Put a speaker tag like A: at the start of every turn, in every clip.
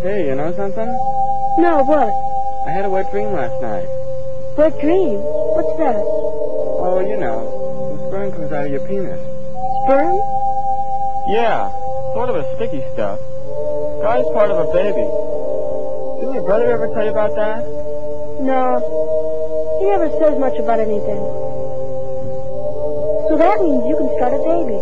A: Hey, you know something?
B: No, what?
A: I had a wet dream last night.
B: Wet dream? What's that?
A: Oh, you know, some sperm comes out of your penis.
B: Sperm?
A: Yeah, sort of a sticky stuff. Guy's part of a baby. Didn't your brother ever tell you about that?
B: No. He never says much about anything. So that means you can start a baby.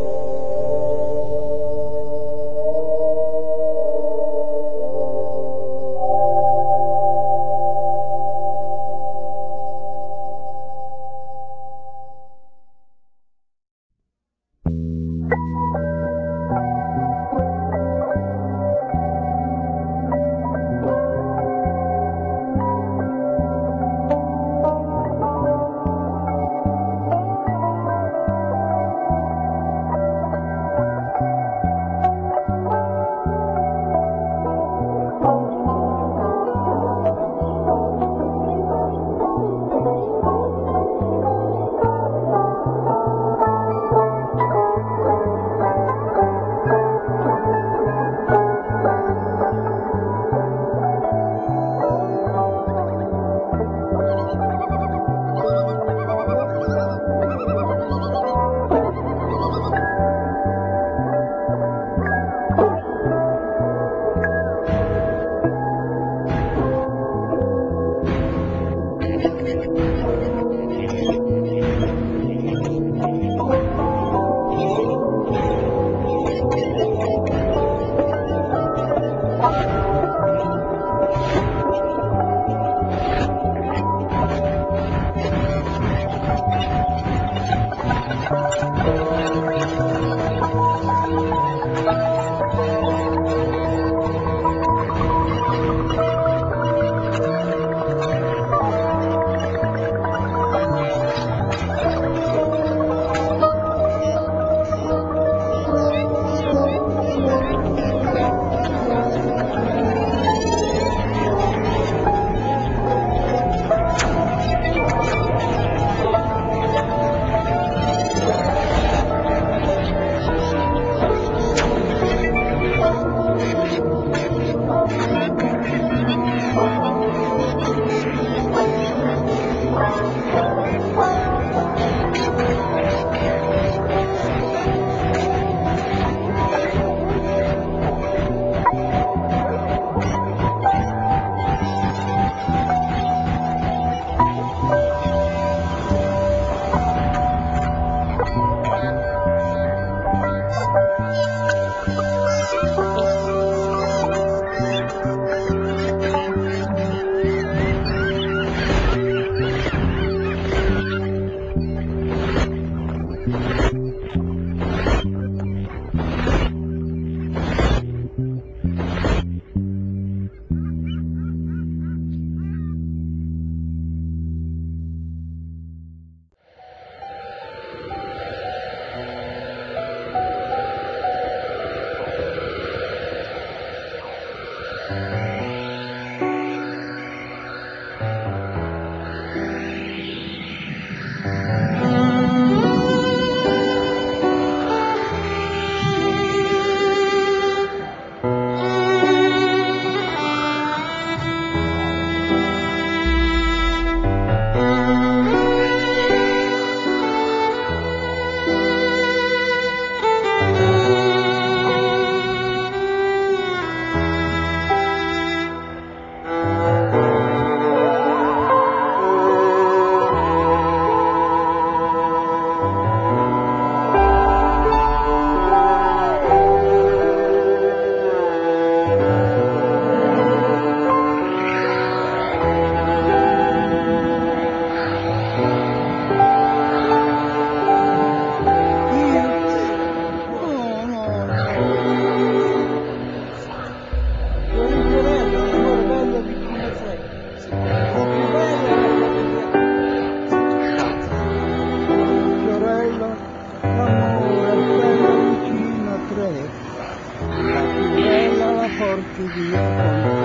C: La più bella, la porti via con te.